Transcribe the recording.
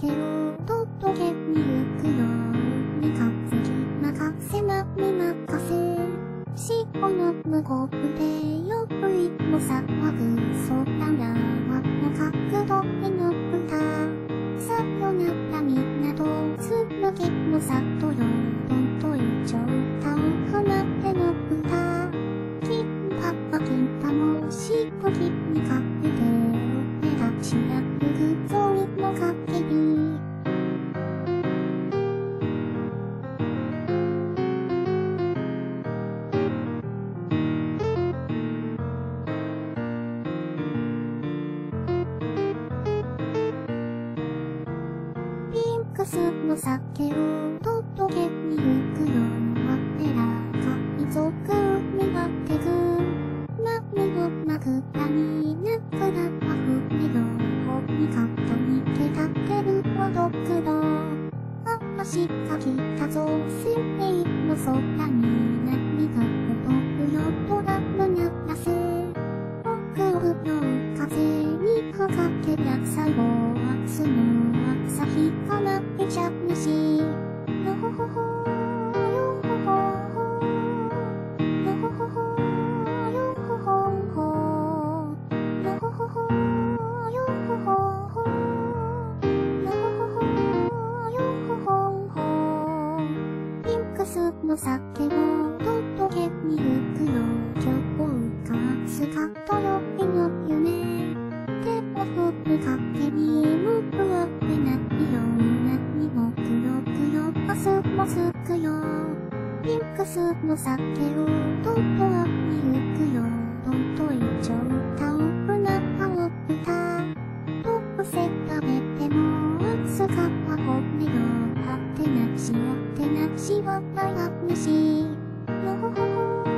酒を届けに行くよに担ぎ任せまに任せ潮の向こうでよくいも騒ぐそうだなの角度への歌さよならみんなと紡の里よどんと一丁歌を放っての歌金パパ金玉しぶきにかけて目立ちなくぐぞいのかけにスの酒を届けに行くよ我らが遺族になってく波の枕になくらは船よにカットにけたってるほど黒足が来たぞ水平の空に波が踊るよドラム鳴らせ送るよ風にかかけりゃ最後明日の朝日からめちゃめしのほほほよほほほのほほほよほほほのほほほよほほほのほほほよほほほピンクスの酒を届けに行くよ今日がスカットよへの夢手を振るかけに向くわけないよ何もくよくよ明日もつくよピンクスの酒をどんどんに行くよどんと一丁歌を船を歌どうせ食べても明日がは骨よあってなしあってなしはないなしのほほほ